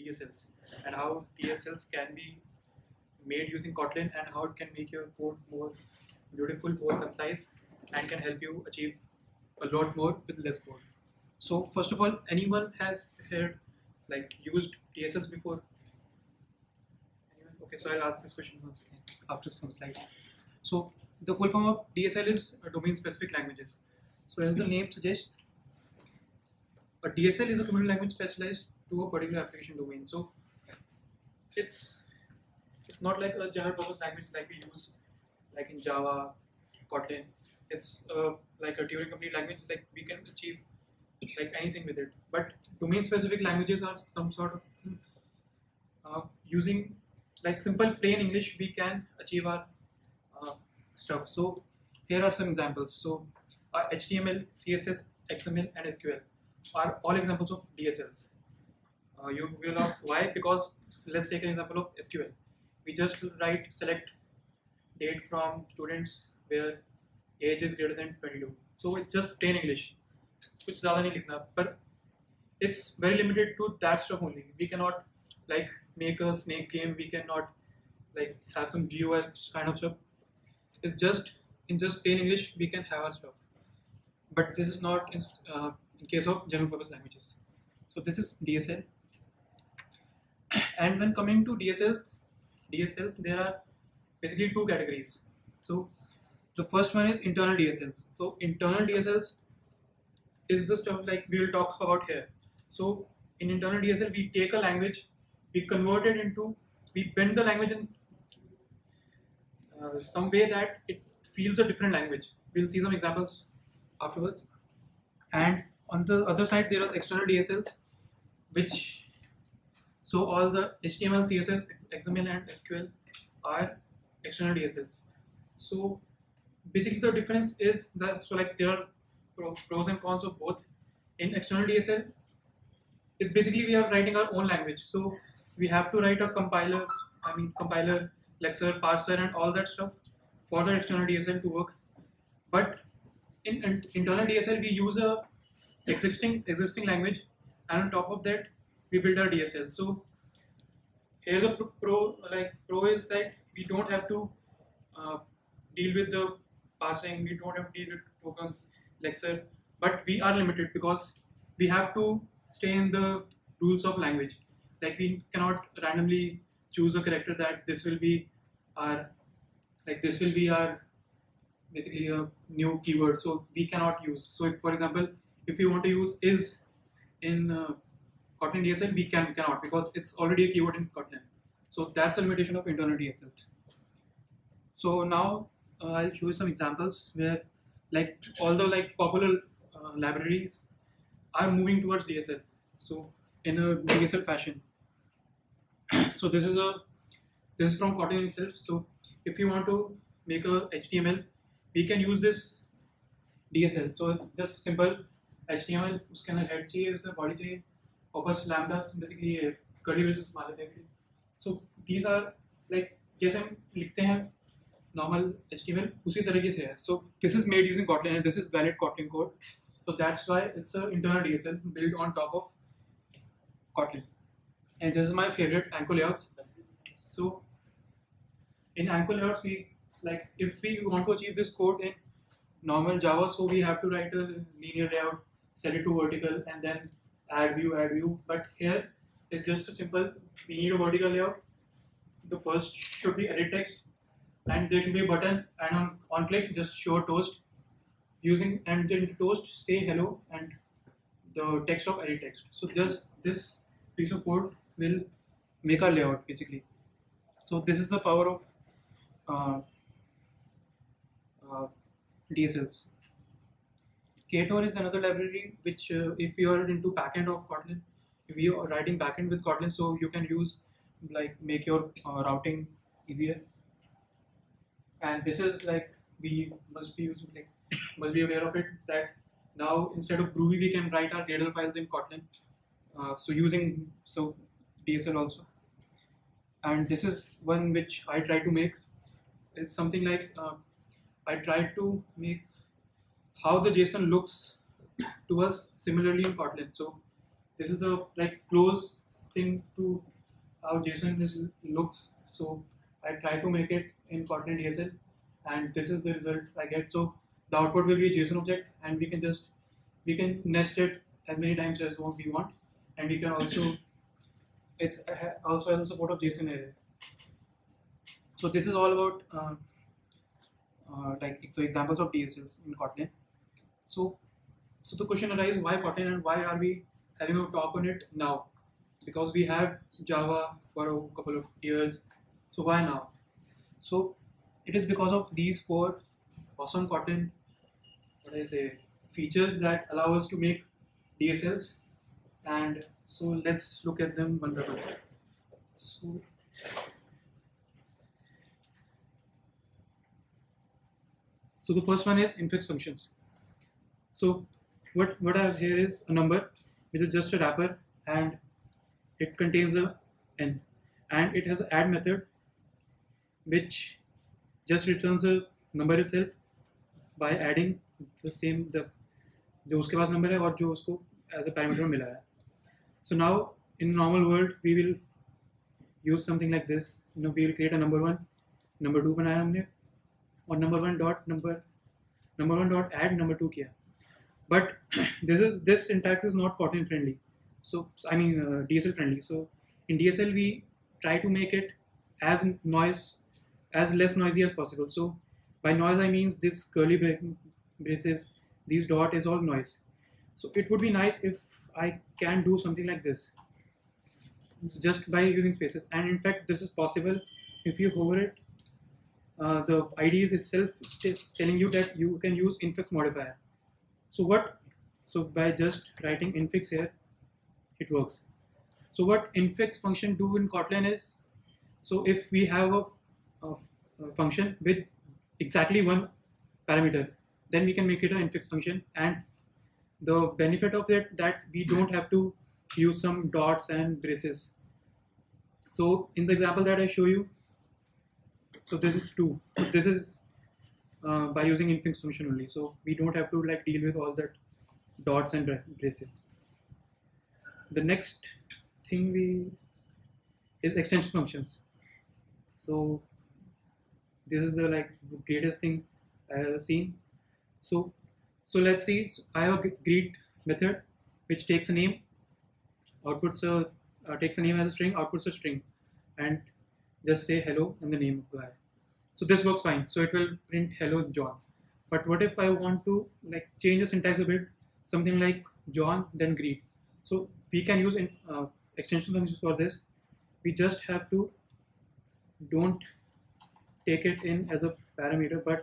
DSLs and how DSLs can be made using Kotlin and how it can make your code more beautiful, more concise, and can help you achieve a lot more with less code. So first of all, anyone has heard used DSLs before? Anyone? Okay, so I'll ask this question once again after some slides. So the full form of DSL is domain-specific languages. So as the name suggests, a DSL is a community language specialized to a particular application domain. So it's not like a general purpose language like we use like in Java, Kotlin. It's like a Turing complete language, like we can achieve like anything with it. But domain specific languages are some sort of using like simple plain English we can achieve our stuff. So here are some examples. So HTML, CSS, XML and SQL are all examples of DSLs. You will ask why? Because let's take an example of SQL. We just select date from students where age is greater than 22. So it's just plain English. कुछ ज़्यादा नहीं लिखना, but it's very limited to that stuff only. We cannot like make a snake game. We cannot like have some GUI kind of stuff. It's just in just plain English we can have our stuff. But this is not in case of general purpose languages. So this is DSL. And when coming to DSLs, there are basically two categories. So the first one is internal DSLs. So internal DSLs is the stuff like we will talk about here. So in internal DSL, we take a language, we convert it into, we bend the language in some way that it feels a different language. We'll see some examples afterwards. And on the other side, there are external DSLs, which so all the HTML, CSS, XML, and SQL are external DSLs. So basically, the difference is that there are pros and cons of both. In external DSL, it's basically we are writing our own language. So we have to write a compiler, lexer, parser, and all that stuff for the external DSL to work. But in internal DSL, we use a existing language, and on top of that, we build our DSL. So here the pro is that we don't have to deal with the parsing, we don't have to deal with tokens, lexer, but we are limited because we have to stay in the rules of language. Like we cannot randomly choose a character that this will be our basically a new keyword. So we cannot use. So if, for example, if we want to use is in Kotlin DSL, we cannot because it's already a keyword in Kotlin. So that's the limitation of internal DSLs. So now I'll show you some examples where like all the popular libraries are moving towards DSLs. So in a DSL fashion. So this is from Kotlin itself. So if you want to make a HTML, we can use this DSL. So it's just simple HTML. उसके अंदर head चाहिए, उसके body चाहिए, और बस lambdas basically curly braces मान लेते हैं. So these are like जैसे हम लिखते हैं normal HTML उसी तरीके से है. So this is made using Kotlin and this is valid Kotlin code. So that's why it's an internal DSL built on top of Kotlin. And this is my favorite, Anchor layouts. So in Anchor layouts, if we want to achieve this code in normal Java, so we have to write a linear layout, set it to vertical, and then add view. But here it's just a simple, we need a vertical layout. The first should be edit text, and there should be a button, and on click just show toast. And in toast say hello and the text of edit text. So just this piece of code will make our layout basically. So this is the power of DSLs. Ktor is another library which if you are into backend of Kotlin, if you are writing backend with Kotlin, so you can use make your routing easier. And this is we must be aware of it, that now instead of Groovy we can write our Gradle files in Kotlin. So using DSL also. And this is one which I try to make. It's something like I tried to make how the JSON looks to us similarly in Kotlin. So this is a close thing to how JSON looks. So I try to make it in Kotlin DSL, and this is the result I get. So the output will be a JSON object, and we can nest it as many times as we want, and we can also it's also has a support of JSON array. So this is all about like the examples of DSLs in Kotlin. So the question arises, why Kotlin and why are we having a talk on it now? Because we have Java for a couple of years, so why now? So it is because of these 4 awesome Kotlin, features that allow us to make DSLs, and so let's look at them one by one. So the first one is infix functions. So what I have here is a number, which is just a wrapper, and it contains a n, and it has an add method, which just returns a number itself by adding the जो उसके पास number है और जो उसको as a parameter में मिला है. So now in normal world we will use something like this. We will create a number 1, number 2 बनाया हमने, और number 1 dot add number 2 किया. But this syntax is not Kotlin friendly. So I mean DSL friendly. So in DSL we try to make it as less noisy as possible. So by noise I mean this curly braces, these dot is all noise. So it would be nice if I can do something like this, just by using spaces. And in fact this is possible if you hover it. The IDE itself is telling you that you can use infix modifier. So by just writing infix here, it works. So what infix function do in Kotlin is, so if we have a function with exactly one parameter, then we can make it an infix function, and the benefit of it that we don't have to use some dots and braces. So in the example that I show you, so this is 2. So this is by using infix function only. So we don't have to like deal with all that dots and braces. The next thing is extension functions. So this is the greatest thing I have seen. So let's see. I have a greet method which takes a name, takes a name as a string, outputs a string, and just say hello and the name of the guy. So this works fine. So it will print hello John. But what if I want to change the syntax a bit, something like John then greet? So we can use extension functions for this. We just have to don't take it in as a parameter, but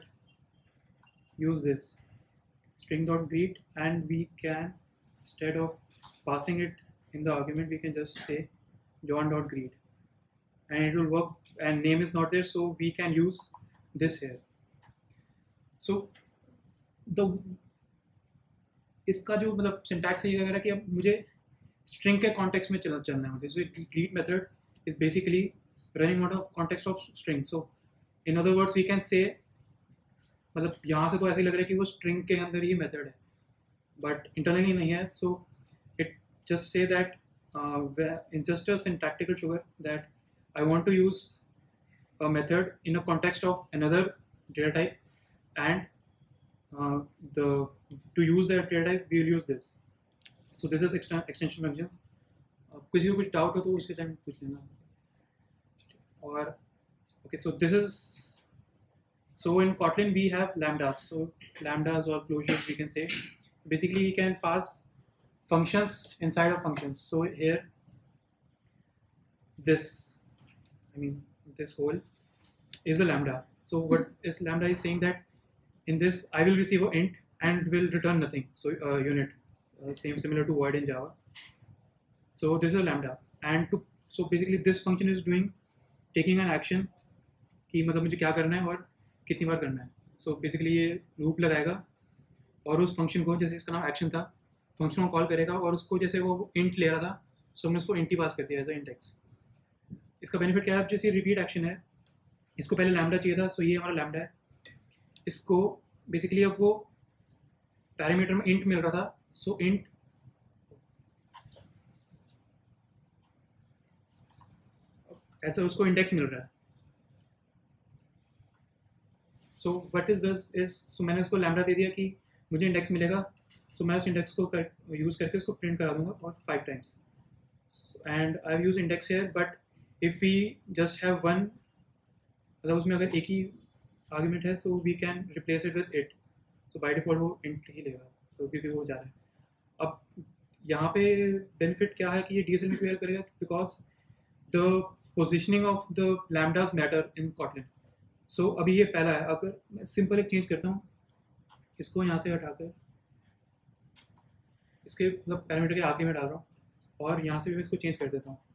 use this string.greet, and we can, instead of passing it in the argument, we can just say john.greet, and it will work. And name is not there, so we can use this here. So इसका जो मतलब syntax है ये वगैरह कि अब मुझे string के कॉन्टेक्स्ट में चलना है मुझे. So greet method is basically running out of context of string. So in other words we can say, मतलब यहाँ से तो ऐसे लग रहा है कि वो स्ट्रिंग के अंदर ही मेथड है, बट इंटरनली नहीं है. So it just say that in just a syntactical sugar that I want to use a method in a context of another data type, and to use that data type we will use this. So this is extension functions. किसी को कुछ doubt हो तो उसी time पूछ लेना. और okay, so this is, so in Kotlin we have lambdas. So lambdas or closures we can say. Basically we can pass functions inside of functions. So here this whole is a lambda. So what is lambda is saying that in this I will receive an int and will return nothing. So unit, similar to void in Java. So this is a lambda, and so basically this function is taking an action कि मतलब मुझे क्या करना है और कितनी बार करना है. So basically ये लूप लगाएगा और उस फंक्शन को, जैसे इसका नाम एक्शन था, फंक्शन को कॉल करेगा और उसको जैसे वो इंट ले रहा था, सो हमने उसको इंट ही पास कर दिया एज अ इंट एक्स. इसका बेनिफिट क्या है, जैसे रिपीट एक्शन है, इसको पहले लैम्डा चाहिए था, सो ये हमारा लैम्डा है. इसको बेसिकली अब वो पैरामीटर में इंट मिल रहा था, सो इंट ऐसे उसको इंडेक्स मिल रहा है. So what is this is, so मैंने उसको लैम्डा दे दिया कि मुझे इंडेक्स मिलेगा, सो मैं उस इंडेक्स को यूज़ करके उसको प्रिंट करा दूंगा और 5 times. And I use index here, but if we just have one, मतलब उसमें अगर एक ही आर्ग्यूमेंट है, so we can replace it with it. So by default वो इंट ही लेगा, सो क्योंकि वो जा रहा है. अब यहाँ पे बेनिफिट क्या है कि ये DSL में हेल्प करेगा, because the positioning of the lambdas matter in Kotlin. So अभी ये पहला है. अगर मैं सिंपल एक चेंज करता हूँ, इसको यहाँ से हटाकर इसके मतलब पैरामीटर के आगे में डाल रहा हूँ, और यहाँ से भी मैं इसको चेंज कर देता हूँ,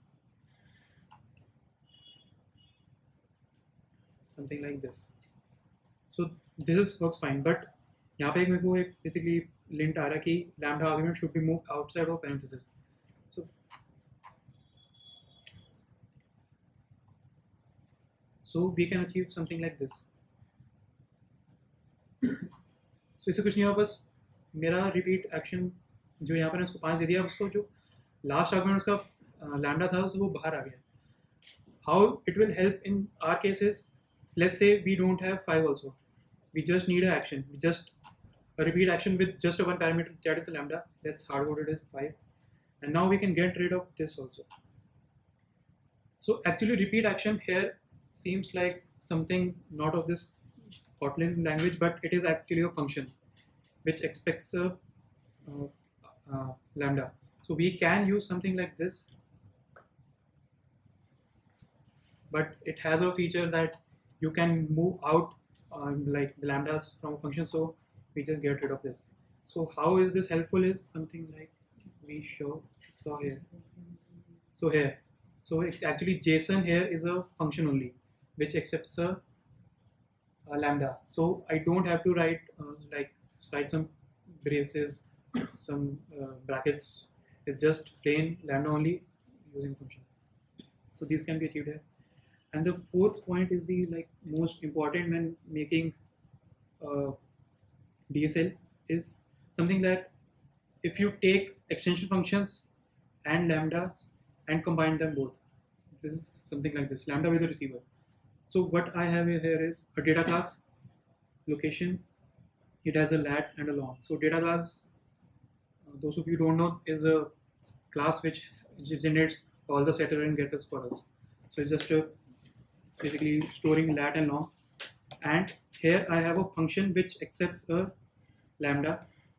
something like this. So this is works fine. But यहाँ पे मेरे को एक बेसिकली लिंट आ रहा है कि lambda argument should be move outside of parenthesis. So we can achieve something like this. So इससे कुछ नहीं हुआ, बस मेरा रिपीट एक्शन जो यहाँ पर उसको 5 दे दिया, उसको जो लास्ट आर्गुमेंट उसका लैम्डा था वो बाहर आ गया. How it will help in our cases, let's say we don't have 5 also, we just need an action, we just a repeat action with just a one parameter, that is a lambda, that's hard coded as 5, and now we can get rid of this also. So actually repeat action here seems like something not of this Kotlin language, but it is actually a function which expects a lambda. So we can use something like this, but it has a feature that you can move out like the lambdas from a function, so we just get rid of this. So how is this helpful is something like we saw here. So here, so it's actually JSON here is a function only which accepts a lambda. So I don't have to write write some braces, some brackets. It's just plain lambda only using function. So these can be achieved here. And the fourth point is the most important when making DSL is something that if you take extension functions and lambdas and combine them both, this is something like this, lambda with the receiver. So what I have here is a data class, location, it has a lat and a long. So data class, those of you who don't know, is a class which generates all the setter and getters for us. So it's just basically storing lat and long. And here I have a function which accepts a lambda.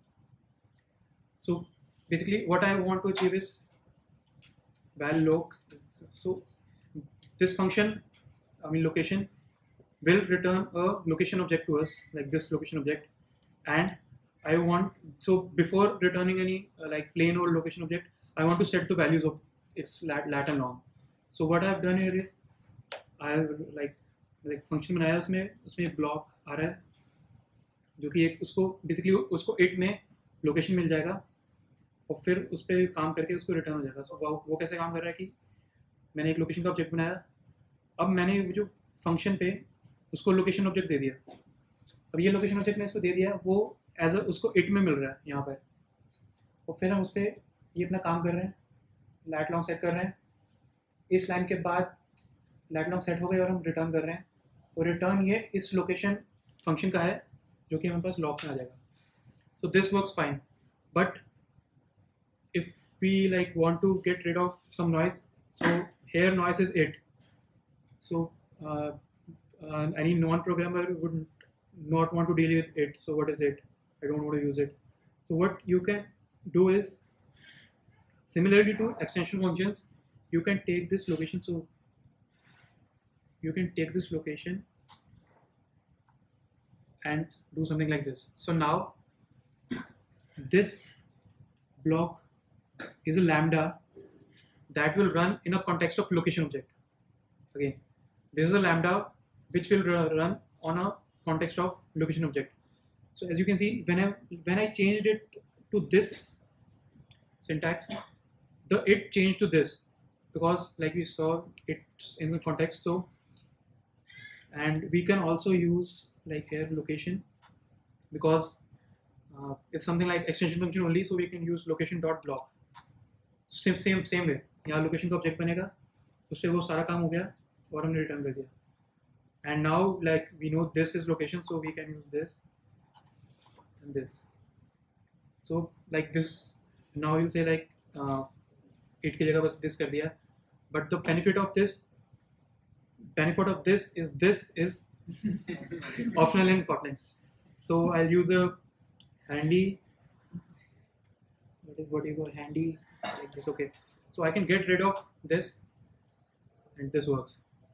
So basically what I want to achieve is val loc. So this function, location, will return a location object to us, like this location object. And I want, so before returning any plain old location object, I want to set the values of its lat and long. So what I have done here is I have function बनाया, उसमें एक block आ रहा है जो कि एक उसको basically उसको it में लोकेशन मिल जाएगा और फिर उस पर काम करके उसको रिटर्न हो जाएगा. सो वो कैसे काम कर रहा है कि मैंने एक लोकेशन का ऑब्जेक्ट बनाया, अब मैंने जो फंक्शन पे उसको लोकेशन ऑब्जेक्ट दे दिया. अब ये लोकेशन ऑब्जेक्ट मैं इसको दे दिया, वो एज उसको इट में मिल रहा है यहाँ पर, और फिर हम उस पर ये अपना काम कर रहे हैं, लैट लॉन्ग सेट कर रहे हैं. इस लाइन के बाद लैट लॉन्ग सेट हो गए और हम रिटर्न कर रहे हैं, और रिटर्न ये इस लोकेशन फंक्शन का है जो कि हमारे पास लॉक में आ जाएगा. So this works fine. But if we want to get rid of some noise, so here noise is it. So any non-programmer would not want to deal with it. So what is it? I don't want to use it. So what you can do is, similarly to extension functions, you can take this location. So you can take this location and do something like this. So now this block is a lambda that will run in a context of location object. Again, this is a lambda which will run on a context of location object. So as you can see, when I changed it to this syntax, the it changed to this, because like we saw it's in the context. So, and we can also use here location, because it's something like extension function only, so we can use location dot block. Same way, यहाँ location का object बनेगा, उस पर वो सारा काम हो गया, और हमने return कर दिया. And now like we know this is location, so we can use this and this. So like this, now you say like it की जगह बस this कर दिया. But the benefit of this is this is optional in Kotlin. So I'll use a handy, what do you call handy, like this. Okay, so I can get rid of this and this works.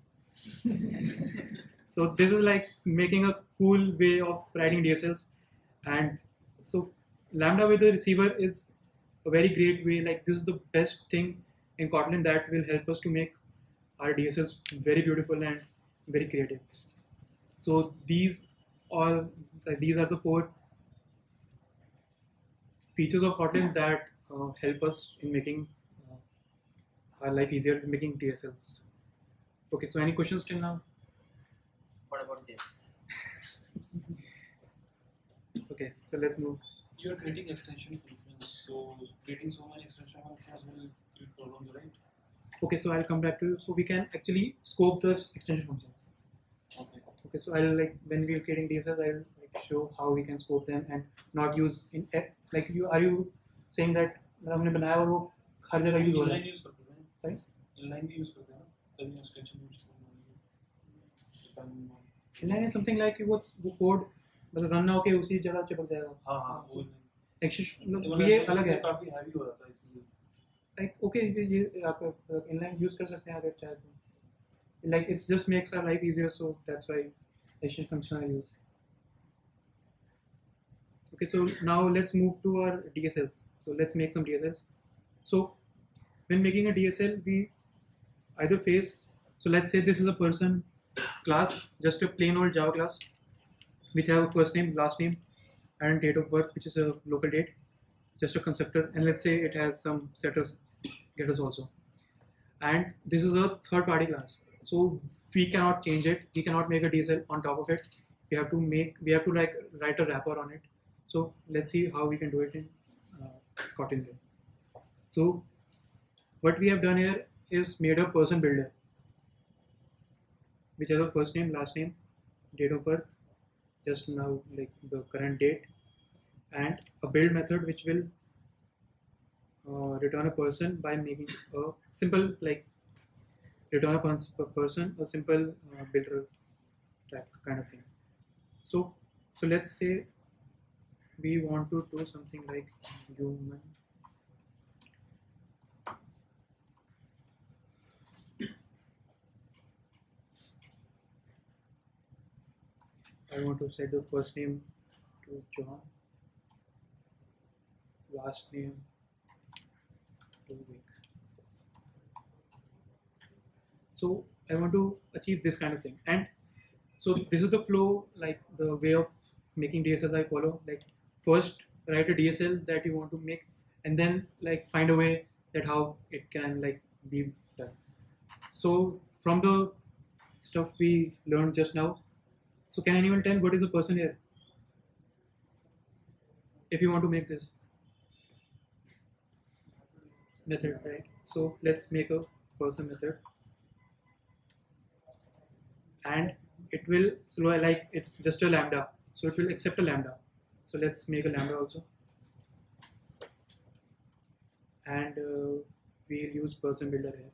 So this is like making a cool way of writing DSLs. And so Lambda with the receiver is a very great way. Like this is the best thing in Kotlin that will help us to make our DSLs very beautiful and very creative. So these are the 4 features of Kotlin that help us in making our life easier in making DSLs. Okay, so any questions till now? What about this? Okay, so let's move. You are creating extension functions, so creating so many extension functions will create problems, right? Okay, so I'll come back to you. So we can actually scope the extension functions. Okay. Okay, so I'll like when we're creating DSLs, I'll like show how we can scope them and not use in like you are you saying that हमने बनाया और वो हर जगह use हो रहा है? Inline use करते हैं. Sorry? Inline भी use करते हैं ना? तभी extension use करते हैं. Inline is something like वो कोड मतलब रन ना होके उसी जगह चिपक जाएगा. हाँ वो ये अलग है. काफी heavy हो जाता है इसलिए. Like okay, ये आप inline use कर सकते हैं अगर चाहे तो. Like it just makes our life easier, so that's why extension function I use. Okay, so now let's move to our DSLs. So let's make some DSLs. So when making a DSL, we either face, so let's say this is a person class, just a plain old Java class, which have a first name, last name, and date of birth, which is a local date, just a constructor, and let's say it has some setters, getters also. And this is a third party class. So we cannot change it. We cannot make a DSL on top of it. We have to like write a wrapper on it. So let's see how we can do it in Kotlin. So what we have done here is made a person builder, which has a first name, last name, date of birth, just now like the current date, and a build method which will return a person by making a simple like return a person, a simple builder type kind of thing. So let's say we want to do something like human. I want to set the first name to John, last name to Vic. So I want to achieve this kind of thing, and so this is the flow, like the way of making DSLs I follow. Like first write a DSL that you want to make, and then like find a way that how it can like be done. So from the stuff we learned just now, so can anyone tell what is a person here? If you want to make this method, right? So let's make a person method, and it will like it's just a lambda, so it will accept a lambda. So let's make a lambda also, and we'll use person builder here,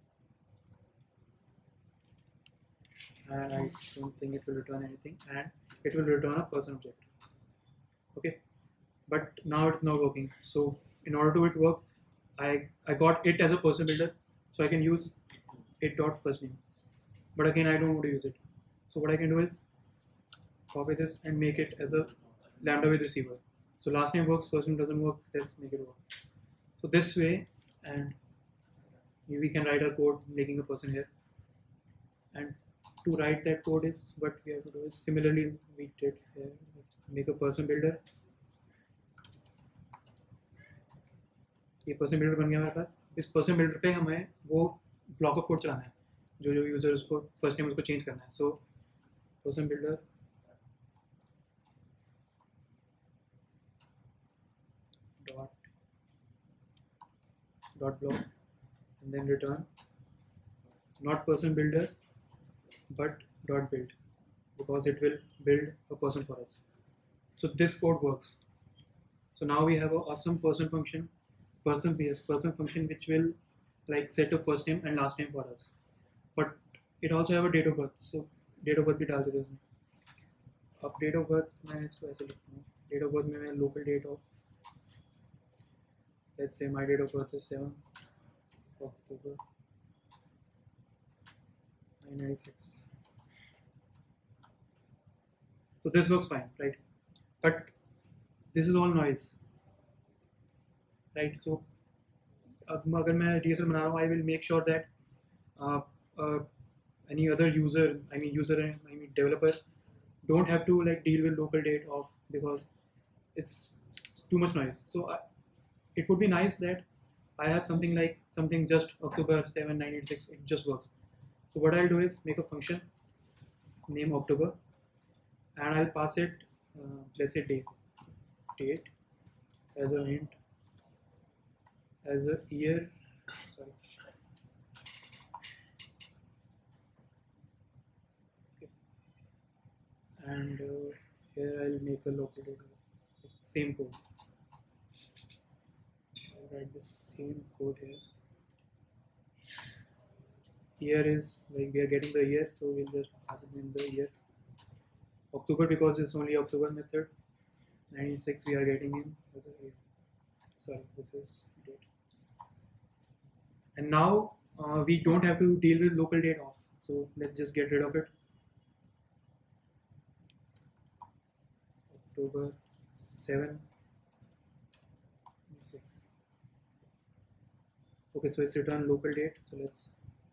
and I don't think it will return anything, and it will return a person object. Okay, but now it's not working. So in order to it work, I got it as a person builder, so I can use it dot first name, but again I don't want to use it. So what I can do is copy this and make it as a lambda with receiver. So last name works, first name doesn't work, let's make it work. So this way, and we can write our code making a person here, and to write that code is what we have to do is similarly we did here, make a person builder. ये person builder बन गया हमारे पास. इस person builder पे हमें वो block of code चलाना है जो user उसको first name उसको change करना है. So person builder dot block and then return not person builder but dot build, because it will build a person for us. So this code works. So now we have an awesome person function, person function which will like set a first name and last name for us. But it also have a date of birth. So date of birth भी डाल देते हैं उसमें. अब date of birth मैं इसको ऐसे लिखता हूँ. Date of birth में मैं local date of, let's say my date of birth is 7 October 1996. So this works fine, right? But this is all noise, right? So अब अगर मैं DSL बना रहा हूँ, I will make sure that any other user, I mean developer, don't have to like deal with local date of, because it's too much noise. So it would be nice that I have something like just October 7, 1986. It just works. So what I'll do is make a function name October, and I'll pass it let's say date as a int, as a year, sorry. Okay. And here I'll make a local date, same code. I'll write the same code here. Year is like we are getting the year, so we'll just pass it in the year. October, because it's only October method. 96 we are getting in as a year. Sorry, this is date. And now we don't have to deal with local date off. So let's just get rid of it. October 7, 6. Okay, so it's return local date. So let's.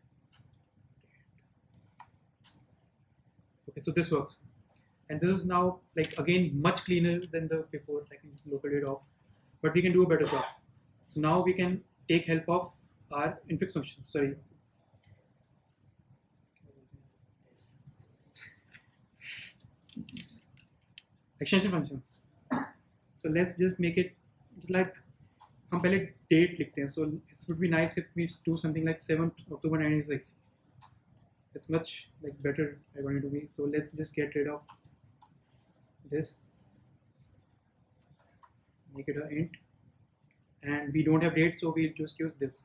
Okay, so this works. And this is now like again much cleaner than the before, like local date off. But we can do a better job. So now we can take help of our infix function. Sorry. Extension functions. So let's just make it like हम पहले date लिखते हैं. So it would be nice if we do something like 7 October 1996. It's much like better I want it to be. So let's just get rid of this, make it an int, and we don't have date, so we'll just use this.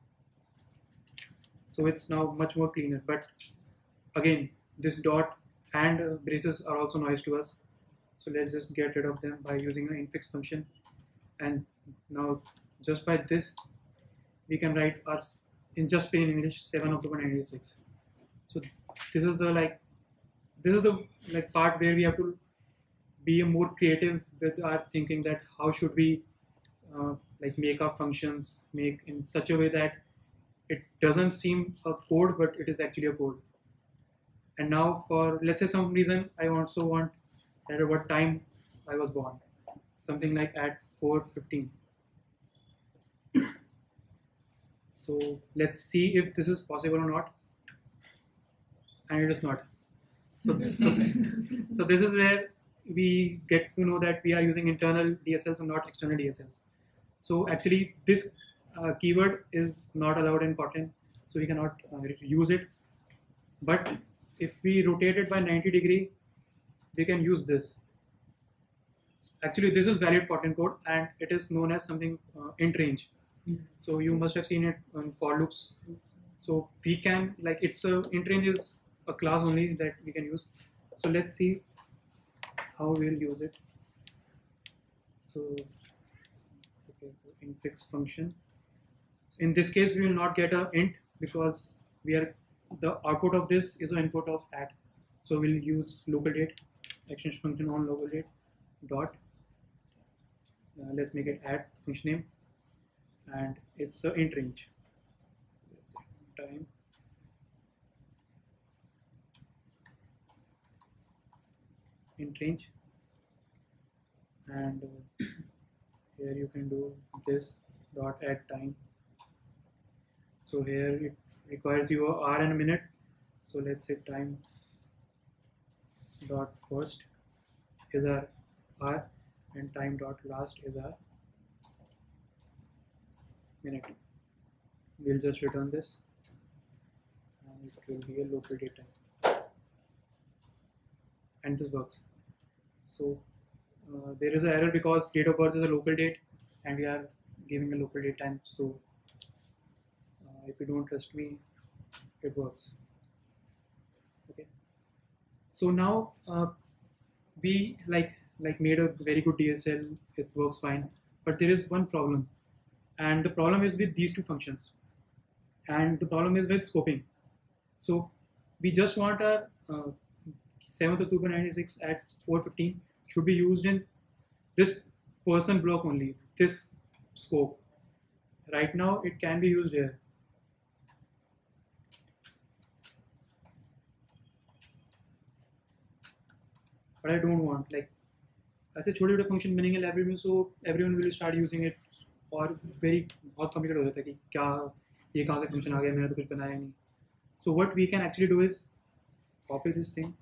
So it's now much more cleaner. But again, this dot and braces are also noise to us. So let's just get rid of them by using an infix function. And now just by this, we can write our in just plain English 7 October 1986. So this is the part where we have to be more creative with our thinking, that how should we like make our functions make in such a way that it doesn't seem a code, but it is actually a code. And now for, let's say, some reason I also want at what time I was born, something like at 4:15. So let's see if this is possible or not. And it is not. So this is where we get to know that we are using internal DSLs and not external DSLs. So actually this keyword is not allowed in Kotlin, so we cannot use it. But if we rotate it by 90 degree, we can use this. Actually this is valid Kotlin code, and it is known as something int range. So you must have seen it on for loops. So we can, like, it's a int range is a class only that we can use. So let's see how we'll use it. So okay, so infix function. In this case, we will not get a int because we are, the output of this is an input of at. So we'll use local date, extension function on local date dot. Let's make it at function name, and it's a int range. Let's say time. Int range, and here you can do this dot add time. So here it requires you a hour and a minute. So let's say time dot first is our hour, and time dot last is our minute. We'll just return this, and it will be a local date time. and this works. So there is an error because date of birth is a local date and we are giving a local date time. So if you don't trust me, it works. Okay. So now we made a very good DSL. It works fine, but there is one problem, and the problem is with these two functions, and the problem is with scoping. So we just want our 7th October 96 at 4:15 should be used in this person block only, this scope. Right now it can be used here. But I don't want, like, ऐसे छोटे छोटे function बनेंगे library में, so everyone will start using it, और बहुत complicated हो जाता है कि क्या ये कहाँ से फंक्शन आ गया, मैंने तो कुछ बनाया नहीं. So what we can actually do is copy this thing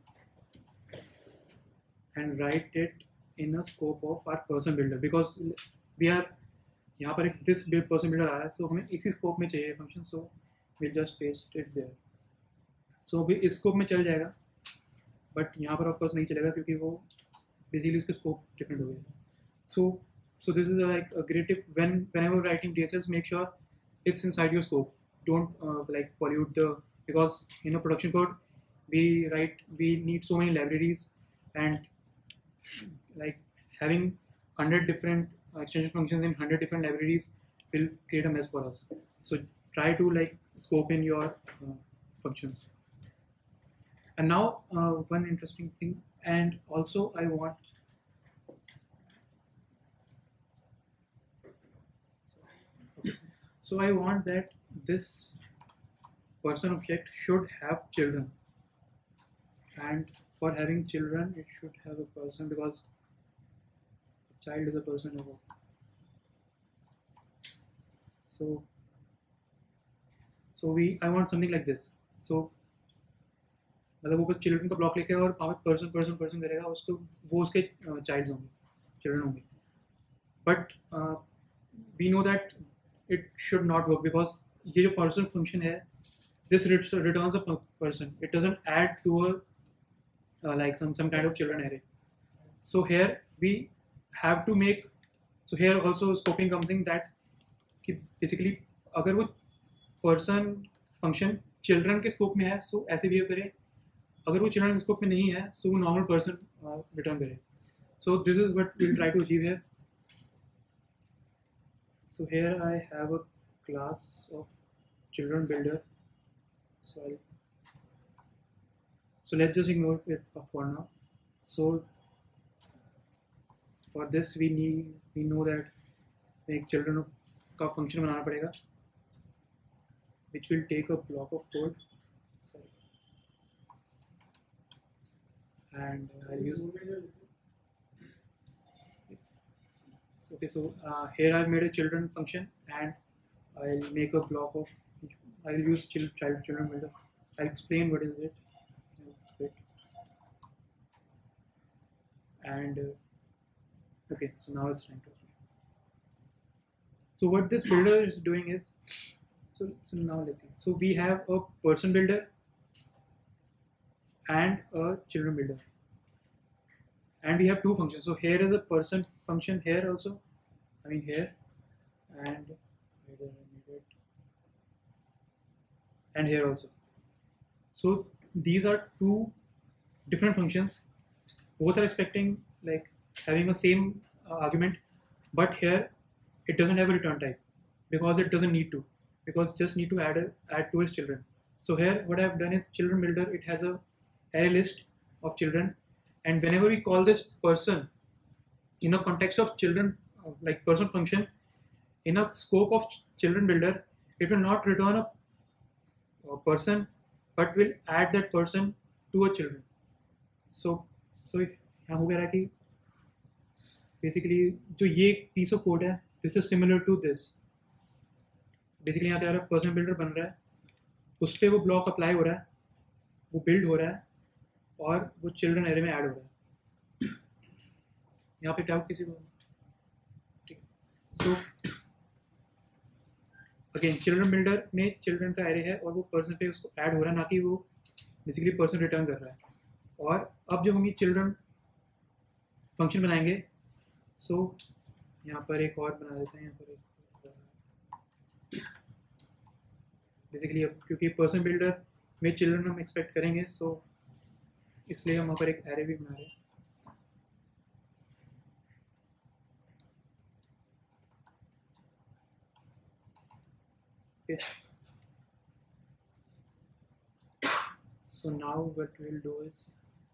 and write it in a scope of our person builder, because we are यहाँ पर एक दिस पर्सन बिल्डर आ रहा है, सो हमें इसी स्कोप में चाहिए function. So will just paste it there. So अभी इस स्कोप में चल जाएगा, बट यहाँ पर ऑफकोर्स नहीं चलेगा क्योंकि वो बेसिकली उसके स्कोप डिफरेंट हो गए. So this is like a great tip. whenever writing DSLs, make sure it's inside your scope. Don't like pollute the, because in a production code we need so many libraries, and like having 100 different extension functions in 100 different libraries will create a mess for us. So try to like scope in your functions. And now one interesting thing, and also I want so I want that this person object should have children, and for having children it should have a person, because a child is a person over. So I want something like this. So मतलब वो बस children का block लिखेगा और person person person करेगा, उसको वो उसके चाइल्ड्स होंगे, चिल्ड्रन होंगे. But we know that it should not work, because ये जो पर्सन फंक्शन है, this returns a person, it doesn't add to a like some kind of children array. So here we have to make, so here also scoping comes in that कि basically अगर वो person function children के scope में है, सो ऐसे behave करे. अगर वो चिल्ड्रन स्कोप में नहीं है, सो वो नॉर्मल पर्सन रिटर्न करे. So this is what we will try to achieve here. So here I have a class of children builder. So let's just ignore it for now. So for this we know that एक children का function बनाना पड़ेगा, which will take a block of code. And I'll use, okay, so here I've made a children function, and I'll make a block of, I'll use children builder. I'll explain what is it. And okay, so now it's time to. So what this builder is doing is, so now let's see. So we have a person builder and a children builder, and we have two functions. So here is a person function here also, I mean here, and here also. So these are two different functions. Both are expecting like having a same argument, but here it doesn't have a return type because it doesn't need to, because just need to add to its children. So here what I have done is children builder. It has a array list of children, and whenever we call this person in a context of children, like person function in a scope of children builder, it will not return a person, but will add that person to a children. So यहाँ हो गया कि basically जो ये piece of code है, this is similar to this. Basically यहाँ पे person builder बन रहा है, उस पे वो block apply हो रहा है, वो build हो रहा है, और वो children array में add हो रहा है. यहाँ पे doubt किसी को? ठीक है. So again children builder में children का array है और वो person पे उसको add हो रहा है, ना कि वो basically person return कर रहा है. और अब जब हम ये चिल्ड्रन फंक्शन बनाएंगे, सो यहाँ पर एक और बना देते हैं, यहाँ पर एक बेसिकली अब क्योंकि पर्सन बिल्डर में चिल्ड्रन हम एक्सपेक्ट करेंगे, सो इसलिए हम वहाँ पर एक एरे भी बना रहे हैं. Okay. So now what we'll do is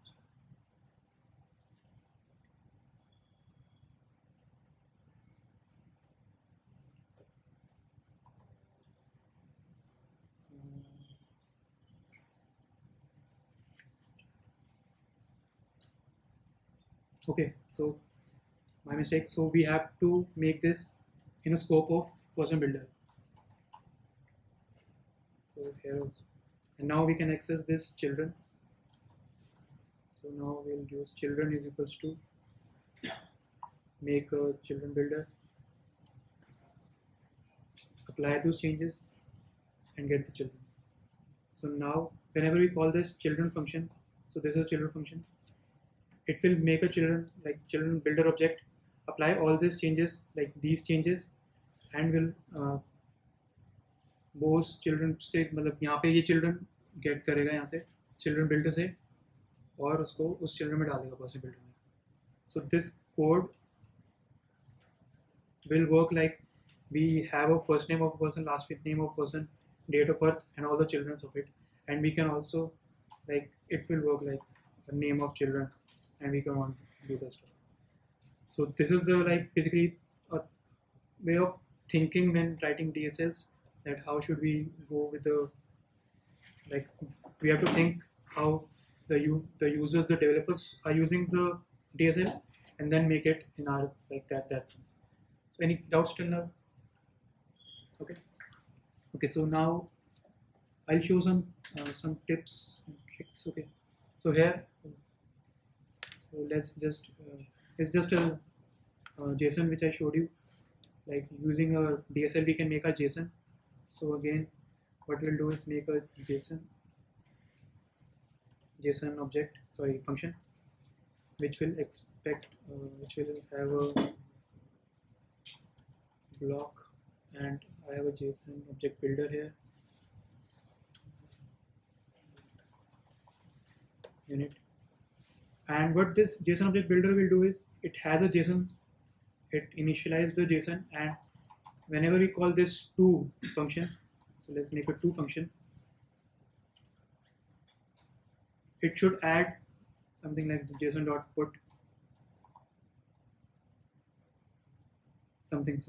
okay, so my mistake. So we have to make this in a scope of person builder. So here also, and now we can access this children. So now we'll use children is equals to make a children builder, apply those changes, and get the children. So now whenever we call this children function, so this is a children function, it will make a children like children builder object, apply all these changes like these changes, and will those children से मतलब यहाँ पे ये children get करेगा यहाँ से children builder से और उसको उस children में डालेगा person builder में. So this code will work like we have a first name of a person, last name of a person, date of birth, and all the childrens of it, and we can also like it will work like a name of children, and we can want to do the stuff. So this is the like basically a way of thinking when writing DSLs, that how should we go with the like we have to think how the users, the developers are using the DSL, and then make it in our like that sense. So any doubts till now? Okay, so now I'll show some tips and tricks. Okay, so here, so let's just it's just a JSON which I showed you. Like using a DSL, we can make a JSON. So again, what we'll do is make a JSON object, sorry, function, which will which will have a block, and I have a JSON object builder here, unit. And what this JSON object builder will do is it has a JSON, it initializes the JSON, and whenever we call this to function, so let's make a to function, it should add something like the JSON.put something.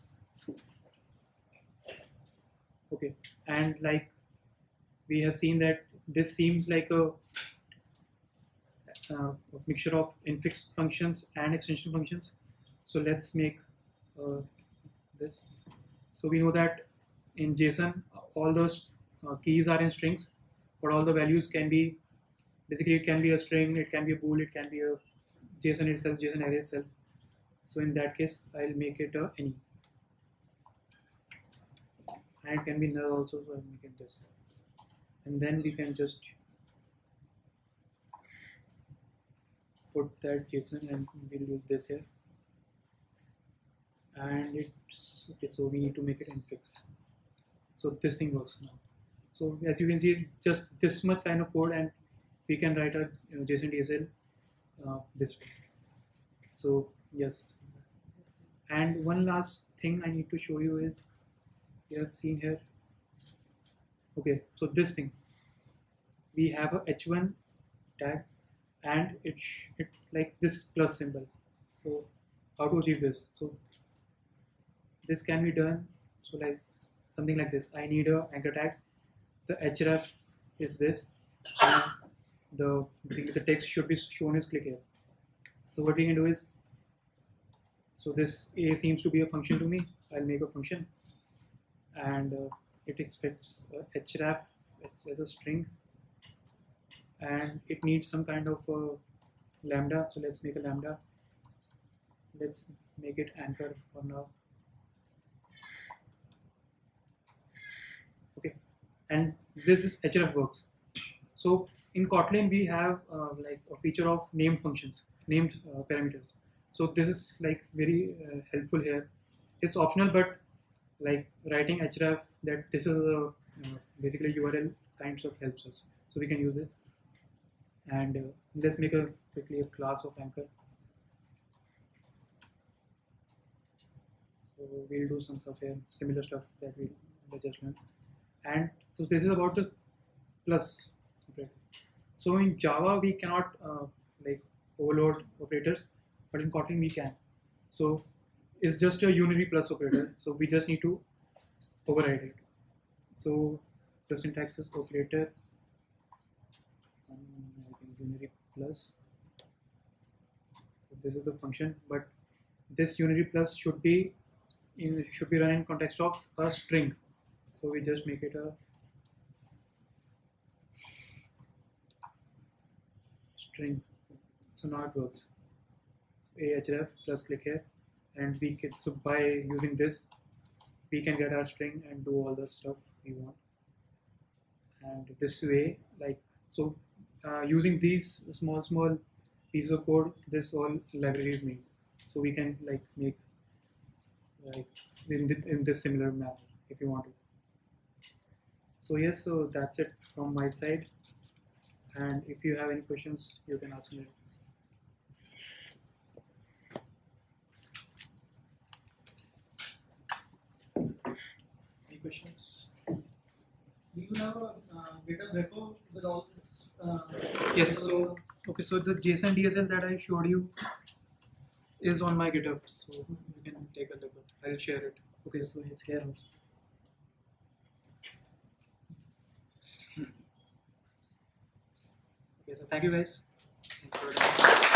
Okay, and like we have seen that this seems like a mixture of infix functions and extension functions. So let's make this. So we know that in JSON all those keys are in strings, but all the values can be basically it can be a string, it can be a bool, it can be a JSON itself, JSON array itself. So in that case, I'll make it a any, and it can be null also. So I'll make it this, and then we can just put that JSON, and we'll use this here. And it's okay. So we need to make it infix. So this thing works now. So as you can see, just this much line of code, and we can write a JSON DSL this way. So yes. And one last thing I need to show you is, you have seen here. Okay, so this thing, we have a h1 tag, and it like this plus symbol. So how to achieve this? So this can be done. So like something like this. I need a anchor tag. The href is this, and the text should be shown as click here. So what we can do is, so this a seems to be a function to me. I'll make a function, and it expects href as a string, and it needs some kind of lambda. So let's make a lambda. Let's make it anchor for now. Okay, and this is href works. So in Kotlin we have like a feature of named functions, named parameters. So this is like very helpful here. It's optional, but like writing href that this is a basically URL kinds of helps us. So we can use this. And let's make quickly a class of anchor. So we'll do some stuff here, similar stuff that we just learned. And so this is about this plus operator. So in Java we cannot like overload operators, but in Kotlin we can. So it's just a unary plus operator. So we just need to override it. So the syntax is operator. I think unary plus. So this is the function, but this unary plus should be run in context of a string. So we just make it a string. So now it works. So ahref plus click here, and we can, so by using this we can get our string and do all the stuff we want. And this way, like so, using these small pieces of code, this all library is made. So we can like make like in this similar manner if you want to. So yes, so that's it from my side. And if you have any questions, you can ask me. Any questions? Do you have a GitHub repo with all this? Yes. So okay. So the JSON DSL that I showed you is on my GitHub, so you can take a look at it. I'll share it. Okay. So it's here also. Okay. So thank you guys. Thanks for